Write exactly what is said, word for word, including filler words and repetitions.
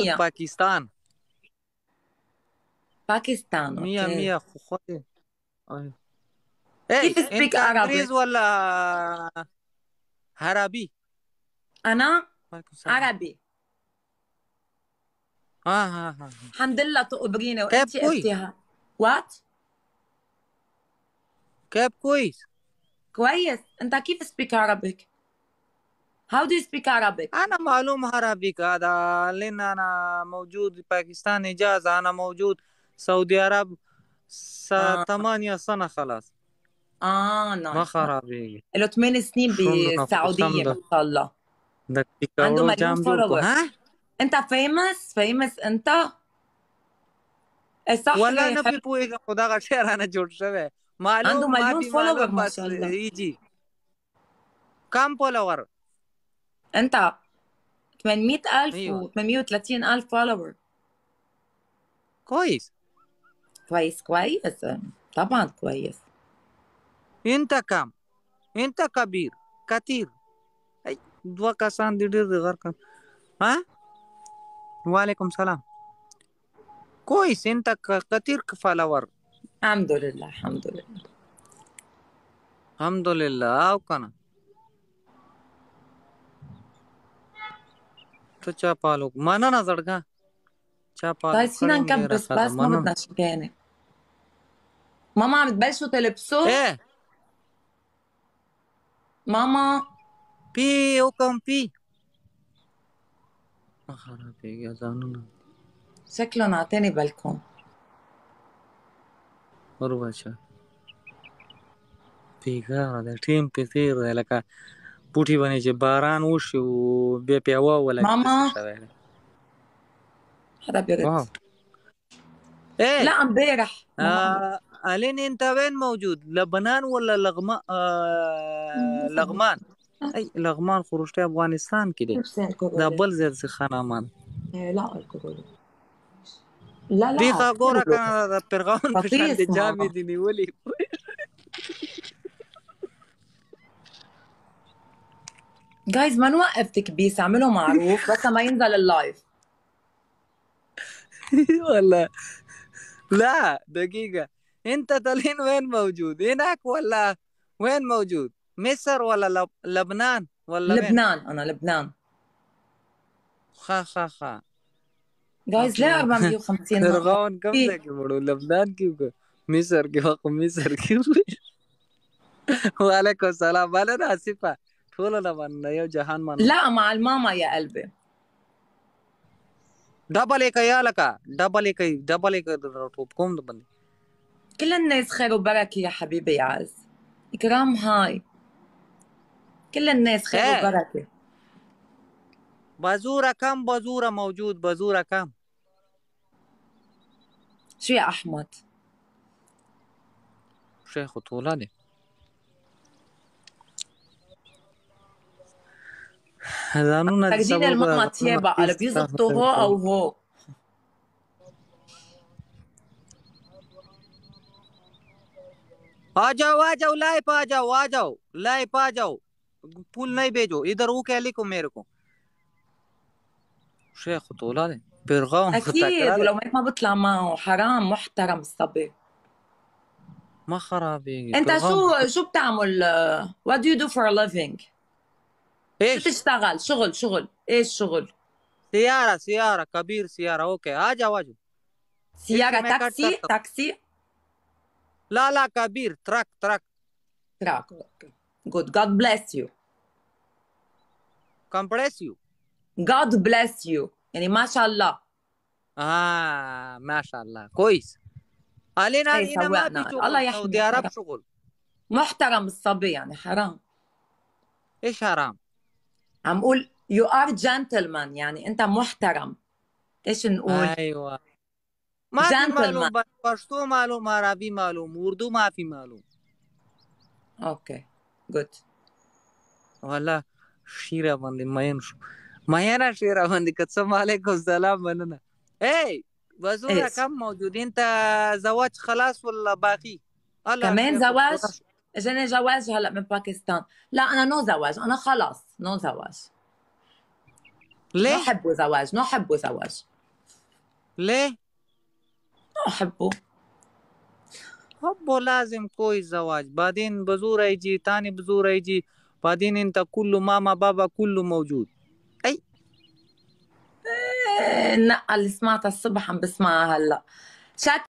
مية باكستان. باكستان. مية اوكي. مية خدي. أيوة. كيف اي سبيك انت انجليز عربي؟ ولا عربي؟ انا عليكم السلام. عربي. اه ها ها. الحمد لله تقبريني كيف وانتي كويس. قلتيها. وات؟ كيف كويس. كويس. انت كيف سبيك عربي؟ How do you speak Arabic؟ انا معلوم عربي هذا لان انا موجود في باكستان اجازه، انا موجود سعودي عرب س اه ثمانية سنة خلاص. اه ما نايس. خرابي. له ثمان سنين شلون نفسم بالسعودية ما ده شاء الله. ده عنده تكورو مليون جام جوركو فولور. ها. انت فيمس فيمس انت. إيه صح ولا ليه نبي حلو. بويك خدا غشير انا جور شوي عنده معلوم ما مليون في فولور معلوم ما بس شاء الله. يجي كم فولور. انت ثمانمئة ألف ايوه و ثمانمئة وثلاثين ألف فولور. كويس. كويس كويس. طبعا كويس. انت كم. انت كبير كثير. اي دوا كاسان دي دي غير كم. ها. وعليكم السلام. كويس انت ك- كثير فولور. الحمد لله الحمد لله. الحمد لله او كنا تو چاپالو مانا ना زړګه چاپالو طيب فينا کړم ډیره نكبس خزه بس ما منن. بدنا شكانة. ماما عم تبلشوا تلبسوا؟ ايه ماما پی حکم پی خرابېږي ځانونه شكلهم عطاني بالكم. ور بچه پیګه د ټیم په تیر دی لکه بوټي باندې چې باران وشي او بیا پیاوه ولګ داسې ماما شوی دی. حدا بيرد. واو ايه لا امبارح ماما عم آه الين انت وين موجود لبنان ولا لغمان آه لغمان. اي لغمان خروجته افغانستان کې دی. لبسين دا الكورولا. بل ځای څخه خانمان إيه لا الكورولا. لا دی لا ښه ګوره كورولا. کنه د پیرغون په شان د خطيس جامې ماما. دي نیولې. جايز ما نوقف تكبيس اعملوا معروف بس ما ينزل اللايف. ولا لا دقيقة انت تلين وين موجود هناك ولا وين موجود مصر ولا لب... لبنان ولا وين. لبنان انا لبنان. خا خا خا جايز ليه أربعمئة وخمسين نقطة؟ فرعون कब से के बड़ो लबनान क्यों को मिस्र के वक्त मिस्र क्यों. वालेकुम सलाम वाले ना आसिफा ठोलो ना मन यो जहान मानो لا مع الماما يا قلبي. डबल एक या लका डबल एक डबल एक टोप कोम बंदी. كل الناس خير وبركة يا حبيبي يا عز. إكرام هاي. كل الناس خير ايه وبركة. بازورا كم بازورا موجود بازورا كم. شو يا أحمد؟ شيخ طولاني هذانونا دي فردين سبب الماما هذانونا تيابا قال بيزبطوا هو أو هو. आ जाओ आ जाओ लाइव आ जाओ आ जाओ लाइव आ जाओ फूल नहीं भेजो इधर वो क्या लिखो मेरे को شيخ طولاني بيرغون أكيد تكرار ولو هيك ما بطلع معه حرام محترم الصبي. ما خرابي أنت بيرغون شو شو بتعمل؟ what do you do for a living؟ شو ايش تشتغل؟ شغل شغل إيش شغل؟ سيارة سيارة كبير سيارة اوكي आ जाओ आ जाओ سيارة इससे मैं कट تاكسي करता हूँ. تاكسي؟ لا لا كبير تراك تراك تراك. good God bless you. compress you. God bless you يعني ما شاء الله. اه ما شاء الله كويس. علينا ايه هنا ما في سوقنا الله شغل سعودي يحمي. عرب حرام. شغل. محترم الصبي يعني حرام. ايش حرام. عم قول you are gentleman يعني انت محترم. ايش نقول؟ ايوه ما في gentleman. معلوم پښتو معلوم عربي معلوم اردو ما في معلوم. Okay good. والله شیره باندې مین شو مینه شیره باندې قسم علیکم السلام مننه. اي بزوره ايش كم موجود انت زواج خلاص ولا باقي. الله كمان شيخ زواج؟ اجاني جواز هلا من باكستان. لا انا نو زواج انا خلاص نو زواج. نو ليه حب زواج نو حب زواج. ليه؟ ما أحبه. حبه لازم كويس زواج، بعدين بزورة يجي، تاني بزورة يجي، بعدين انت كله ماما بابا كله موجود. اي إيه، النقة اللي سمعتها الصبح عم بسمعها هلا. شات